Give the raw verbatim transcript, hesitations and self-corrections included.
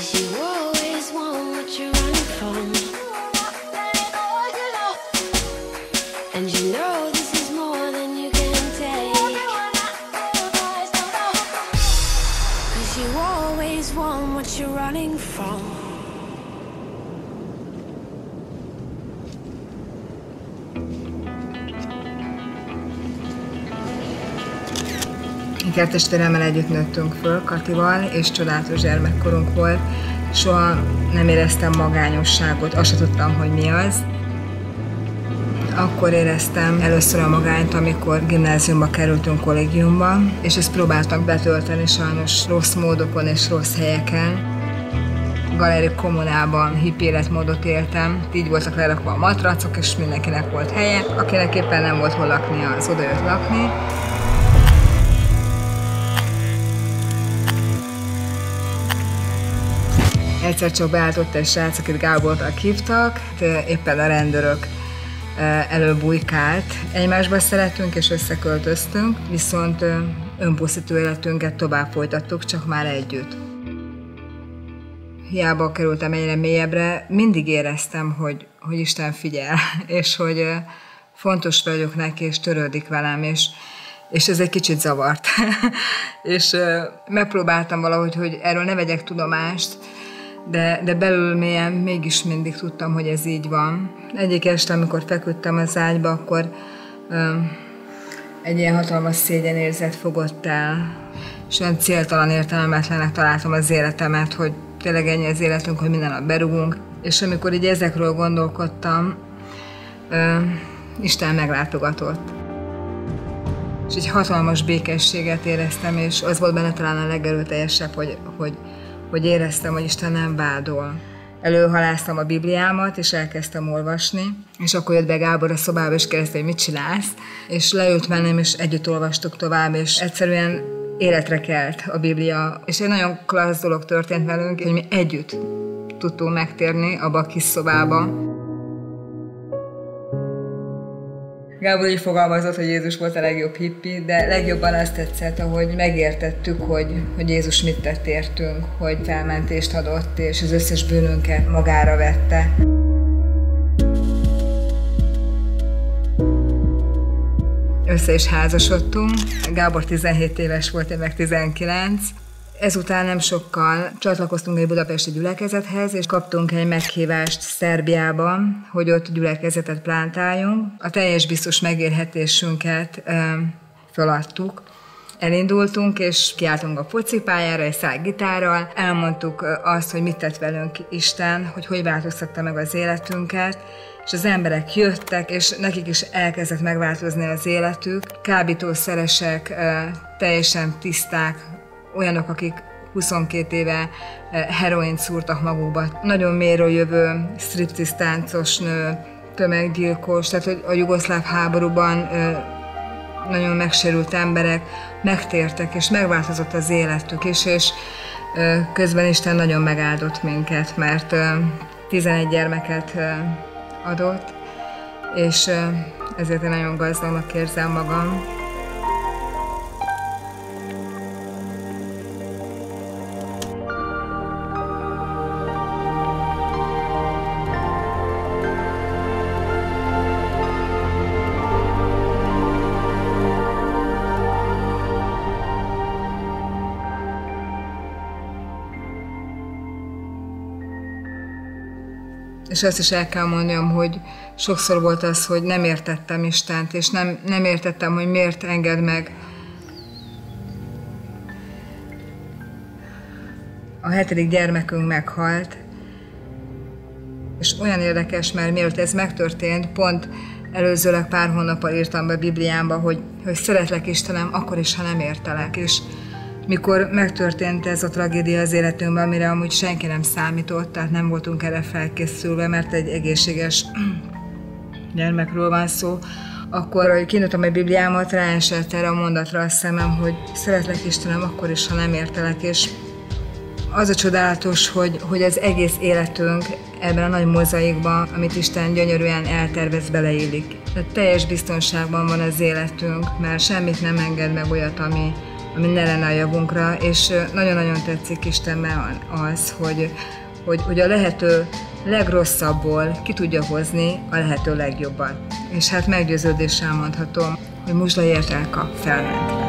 'Cause you always want what you're running from, and you know this is more than you can take. 'Cause you always want what you're running from. Ikertestvéremmel együtt nőttünk föl, Katival, és csodálatos gyermekkorunk volt. Soha nem éreztem magányosságot, azt sem tudtam, hogy mi az. Akkor éreztem először a magányt, amikor gimnáziumba kerültünk, kollégiumba, és ezt próbáltam betölteni sajnos rossz módokon és rossz helyeken. Galeri kommunában hippi életmódot éltem, így voltak lerakva a matracok, és mindenkinek volt helye. Akinek éppen nem volt hol lakni, az oda jött lakni. Egyszer csak beállt ott egy srác, akit Gábornak hívtak, éppen a rendőrök elől bujkált. Egymásba szerettünk és összeköltöztünk, viszont önpusztító életünket tovább folytattuk, csak már együtt. Hiába kerültem egyre mélyebbre, mindig éreztem, hogy, hogy Isten figyel, és hogy fontos vagyok neki, és törődik velem, és, és ez egy kicsit zavart. És megpróbáltam valahogy, hogy erről ne vegyek tudomást, De, de belül mélyen mégis mindig tudtam, hogy ez így van. Egyik este, amikor feküdtem az ágyba, akkor um, egy ilyen hatalmas szégyenérzet fogott el, és olyan céltalan, értelmetlenek találtam az életemet, hogy tényleg ennyi az életünk, hogy minden nap berúgunk. És amikor így ezekről gondolkodtam, um, Isten meglátogatott. És egy hatalmas békességet éreztem, és az volt benne talán a legerőteljesebb, hogy, hogy hogy éreztem, hogy Isten nem vádol. Előhaláztam a Bibliámat, és elkezdtem olvasni, és akkor jött be Gábor a szobába, és kérdezte, hogy mit csinálsz, és leült mennem, és együtt olvastuk tovább, és egyszerűen életre kelt a Biblia. És egy nagyon klassz dolog történt velünk, hogy mi együtt tudtunk megtérni abba a kis szobába. Gábor így fogalmazott, hogy Jézus volt a legjobb hippi, de legjobban azt tetszett, ahogy megértettük, hogy, hogy Jézus mit tett értünk, hogy felmentést adott, és az összes bűnünket magára vette. Össze is házasodtunk. Gábor tizenhét éves volt, én meg tizenkilenc. Ezután nem sokkal csatlakoztunk egy budapesti gyülekezethez, és kaptunk egy meghívást Szerbiában, hogy ott gyülekezetet plántáljunk. A teljes biztos megélhetésünket ö, feladtuk. Elindultunk, és kiálltunk a focipályára egy szál gitárral, elmondtuk azt, hogy mit tett velünk Isten, hogy hogy változtatta meg az életünket, és az emberek jöttek, és nekik is elkezdett megváltozni az életük. Kábítószeresek, ö, teljesen tiszták, olyanok, akik huszonkét éve heroint szúrtak magukba. Nagyon mélyről jövő striptease táncos nő, tömeggyilkos, tehát hogy a jugoszláv háborúban nagyon megsérült emberek megtértek, és megváltozott az életük is, és közben Isten nagyon megáldott minket, mert tizenegy gyermeket adott, és ezért én nagyon gazdagnak érzem magam. És azt is el kell mondjam, hogy sokszor volt az, hogy nem értettem Istent, és nem, nem értettem, hogy miért enged meg. A hetedik gyermekünk meghalt, és olyan érdekes, mert mielőtt ez megtörtént, pont előzőleg pár hónappal írtam be a Bibliámba, hogy, hogy szeretlek Istenem, akkor is, ha nem értelek. És mikor megtörtént ez a tragédia az életünkben, amire amúgy senki nem számított, tehát nem voltunk erre felkészülve, mert egy egészséges gyermekről van szó, akkor, hogy kinyitottam a Bibliámat, ráesett erre a mondatra a szemem, hogy szeretlek Istenem, akkor is, ha nem értelek, és az a csodálatos, hogy, hogy az egész életünk ebben a nagy mozaikban, amit Isten gyönyörűen eltervez, beleillik. Tehát teljes biztonságban van az életünk, mert semmit nem enged meg olyat, ami, ami ne lenne a javunkra, és nagyon-nagyon tetszik Istenben az, hogy, hogy, hogy a lehető legrosszabbból ki tudja hozni a lehető legjobbat. És hát meggyőződéssel mondhatom, hogy Muslay Etelka felment.